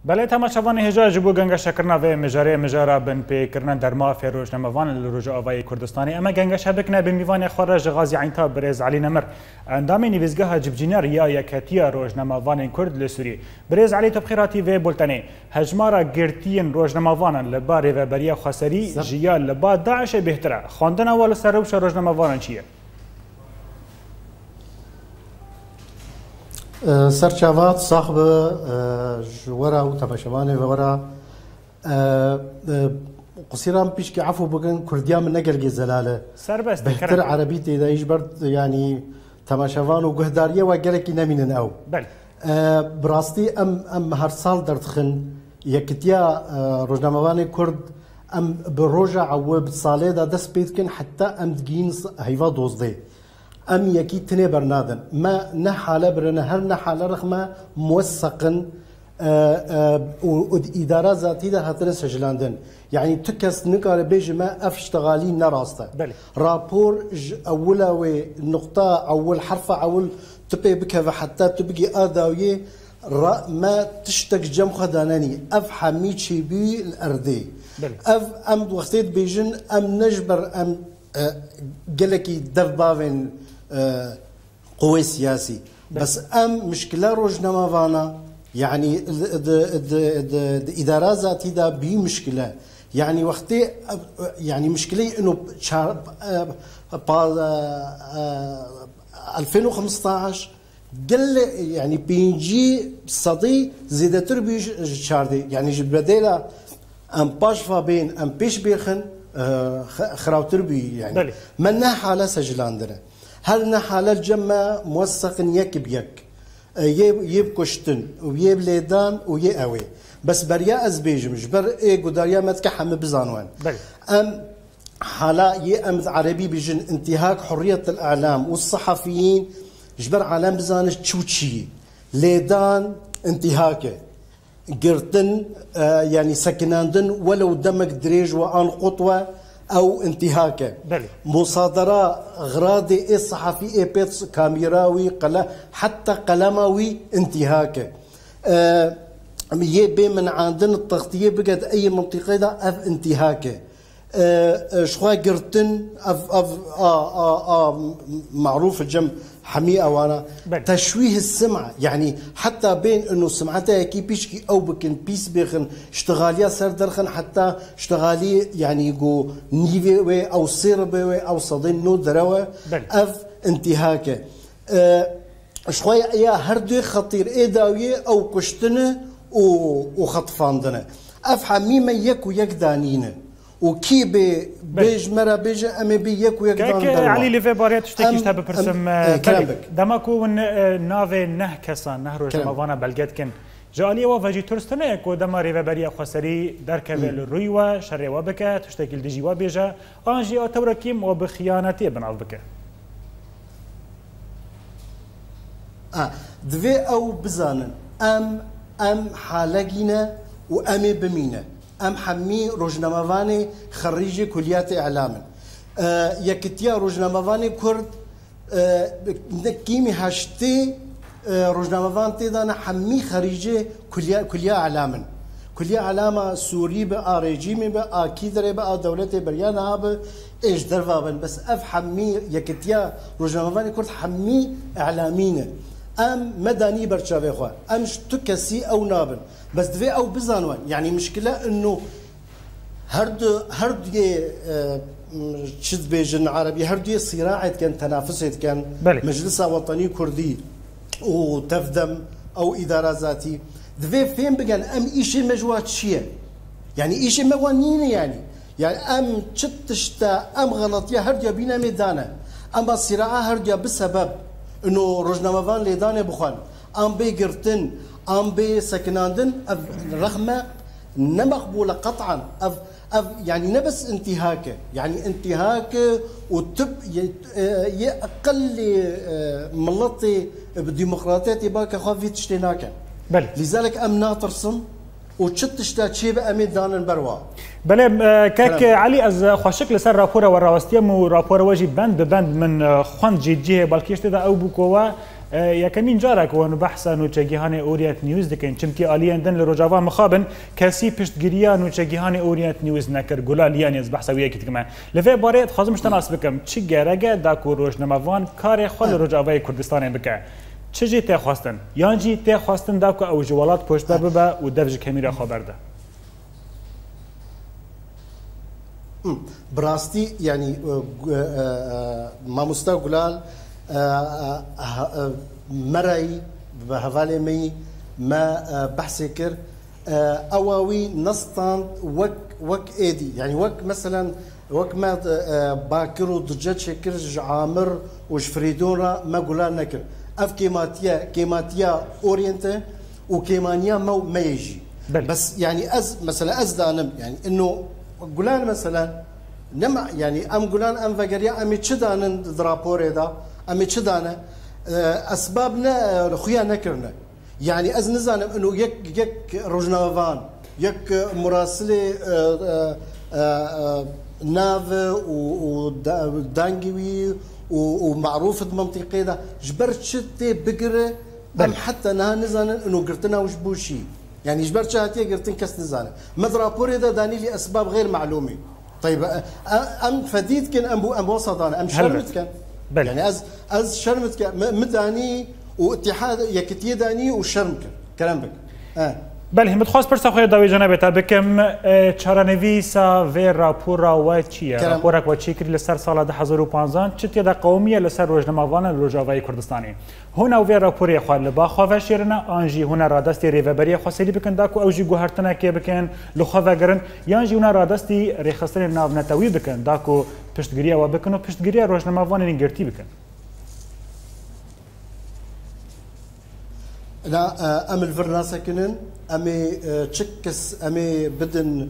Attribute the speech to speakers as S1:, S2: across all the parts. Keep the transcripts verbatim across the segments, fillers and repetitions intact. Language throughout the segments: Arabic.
S1: بله تماشاوان هجا جبو گنگا شکرنا و مجاره مجاره بن پی کرنا درما فیروج نموان لروج آوای کردستانی اما گنگا شبکنا به میوان خارج غازی عینتا برز علی نمر اندام نویزگاه جبجینر یا یکتیا روج نموان کرد لسوری برز علی تبخیراتی و بولتنی هجمارا گرتین روج نموان لباری و بریا خسری جیا لبا داعش بهتره خواندن اول سروش روج نموان چیه؟
S2: سرچاوات صاحب جورا و تماشاوانه و ورا قصيرا بيشكي عفو بقن كرديان من نقل زلاله
S1: سربست
S2: بهتر عربيتي اذا يجبرت يعني تماشاوان وقهداريه وقالك نمين او
S1: بل
S2: براستي ام ام هر سال درتخن يكتيا روجنامواني كرد ام بروجا او بصالي دا دس بيتكن حتى ام دقين هيفا دوزدي ام يكي تني برنادن ما نحاله برنا هر نحاله رغم موثقا وإدارة ذاتي ده هاتنا سجلاندن يعني تكس نقال بيج ما افشتغالي نراسته رابور اولا ونقطة اول حرفة اول تبقي بك حتى تبقي اذاوية ما تشتك جم خداناني اف حميد شي بي الارضي اف ام وقتيت بيجن ام نجبر ام قالكي دف بافن قوي سياسي بس ام مشكله روجنا فانا يعني الاداره ذاتي دا بي مشكله يعني وقتي يعني مشكله انه ألفين وخمسطعش قال يعني بينجي صدي زيدتر بيش شاردي يعني بديلا ام باشفا بين ام بيش بيخن خراوتر بي يعني منا حاله سجلاندنا هل حاله الجمع موثق يك بيك يب يب كشتن ويب ليدان وي اوي بس بريا ازبيج جبر اي قداريا متكحم بزانوان ام حالا ي ام عربي بيجن انتهاك حريه الاعلام والصحفيين جبر عالم بزانش تشوتشي ليدان انتهاكه قرتن آه يعني سكناندن ولو دمك دريج وان قطوه او انتهاكه
S1: بلي.
S2: مصادره غراضي اي صحفي اي بيت كاميراوي قلا حتى قلماوي انتهاكه آه يبي من عندنا التغطيه بقت اي منطقه ده اف انتهاكه آه شخوا قرتن اف اف اه اه اه معروف الجم حميقه وانا بل. تشويه السمعه يعني حتى بين انه سمعتها كي بيشكي او بكن بيس بيخن اشتغاليا سر درخن حتى اشتغالي يعني يقو نيفي او سيربي او صدين نو دروا اف انتهاكه اه شويه يا هردي خطير اي داويه او كشتنه وخطفاندنه اف حميمه يك ويك دانينه وكي بي بيج مرة بيج امي بي يك ويك دان
S1: دروا علي لي في باريات تشتكي تاب برسم دماكو نافي نهكسا نهرو جماوانا بلغت كن جالي وفاجي تورستنا يكو دما ريفا بريا خسري دركبه الرويوا شري وبكا تشتكي الدجي وبيجا انجي اتوركيم وبخيانتي بنعرف بك
S2: اه دفي او بزانن ام ام حالقينا وامي بمينا ام حمي روجنامواني خريجي كليات اعلام آه يكتيا روجنامواني كرد آه كيمي هاشتي آه روجناموان تيدانا حمي خريجي كليا كليا اعلام كليا اعلام سوري بقى ريجيمي بقى كيدري بقى دولتي بريانا ب ايش درفابن بس اف حمي يكتيا روجنامواني كرد حمي اعلامينا ام مدني برشافي خو ام تكسي او نابن بس دفي او بزانوان يعني مشكله انه هرد هرد اه شد بيجن عربي هرد صراع كان تنافس كان مجلس وطني كردي وتفدم او اداره ذاتي دفي فين بقى ام ايشي مجوات شيء يعني ايشي موانين يعني يعني ام تشتا ام غلط يا هرد بينا ميدانا اما الصراع هرد بسبب انه روجناموان ليدانه بخوان ام بيقرتن ام بي سكناندن رغم نمقبوله قطعا أف أف يعني نبس انتهاكه يعني انتهاكه وتب يقل ملطي بالديمقراطيه باك خافي تشتيناكه
S1: بل
S2: لذلك ام ناطرسم وتشتت شيء بامي دانن بروا
S1: بله كاك علي از خوشك لسر راپور و راوستیم و راپور وجی بند بند من خوند جديه بلکیشته دا او بوکوا یکمین جارک و بحثا نوچگیهان اورینت نیوز دکن چمکی آلیندن لروجاوا مخابن کسی پشتگیریا نوچگیهان اورینت نیوز نکر گلالیان از بحث ویکی تکمه لفه باره خازم شتناس بکم چی گرگه داکو روزنامه‌وان کار خود لروجاوای کردستان بکه چه جی ته خواستن یان جی ته خواستن داکو او جوالات پشت ببه و دفج کمیره خبر ده
S2: براستی يعني ما مستقلال مرأي بهفالي مي ما بحث كر أواوي نصطان وك وك إيدي يعني وك مثلا وك ما باكر ودجاج شكر عامر وشفريدونا ما قولان نكر أف كيماتيا كيماتيا أورينتا وكيمانيا ما ما يجي بس يعني أز مثلا أز دانم يعني إنه قولان مثلا نما يعني ام قولان ام فقريا ام تشدان درابور دا ام تشدان اسبابنا خويا نكرنا يعني از نزان انه يك يك روجنافان يك مراسله ناف ودانجوي ومعروف منطقي دا جبرت شتي بقره ام حتى نها نزان انه قرتنا وش بوشي يعني جبرت شاتي قرتن كاس نزانه مدرابور دا داني لي اسباب غير معلومه طيب ام فديت كان ام ام وسط انا ام شرمت كان يعني از از شرمت كان مداني واتحاد يكتي داني وشرمك كلام بك اه
S1: بله متخواست پرسا خوی داوی جناب تا بکم چارنویسا و راپورا و چیه راپورا و چی کری لسر سال ده هزار و پانزده چتی دا قومیه لسر روزنامه‌وان روجاوای کردستانی هون او راپوری خو لبا خو شیرنا انجی هون رادستی ریوبری خاصی بکن دا کو اوجی گوهرتنه کی بکن لو خو وگرن یانجی هون رادستی رخصتن ناو نتوی بکن دا کو پشتگیری و بکن و پشتگیری روزنامه‌وان نگرتی بکن
S2: لا ام الفرناسا كنن امي تشكس امي بدن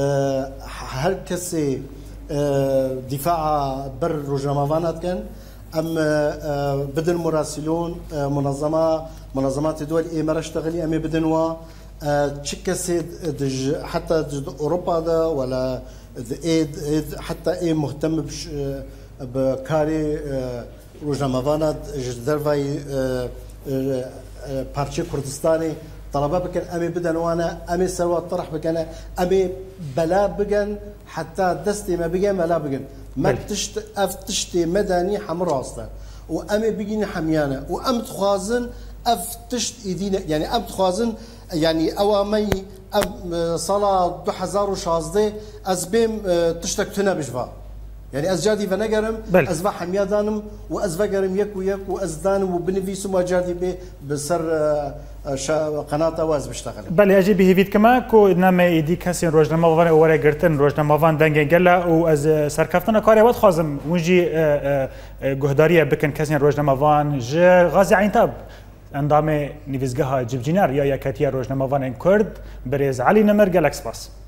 S2: هركسي دفاع بر روجنامه‌وانات كان ام بدن مراسلون منظمه منظمات دول اي مره اشتغلي امي بدن و تشكسي حتى اوروبا دا ولا ايد حتى اي مهتم بكاري روجنامه‌وانات جدرفاي بارتشي كردستاني طلبه بكن امي بدن وانا امي سوا طرح بكن امي بلا بكن حتى دستي ما بكن بلا بكن ما تشت افتشتي مدني حمر اصلا وامي بيجيني حميانه وام تخازن افتشت ايدينا يعني ام تخازن يعني اوامي ام صلاه دو هزار وشازده ازبيم تشتك تنا بجفا يعني از جادي فنقرم از با حميا دانم واز فقرم يك ويك واز دانم وبنفيس وما جادي بي بسر قناه واز بشتغل
S1: بله اجي به فيت كما كو نما ايدي كاسين روزنامه‌وان اورا گرتن روزنامه‌وان دنگ گلا و از سرکفتن کاری وقت خازم ونجي گهداريه بكن كاسين روزنامه‌وان ج غازي عينتاب اندام نيفزگاه جبجينار يا يكاتيا روزنامه‌وان كرد بريز علي نمر گالاكس باس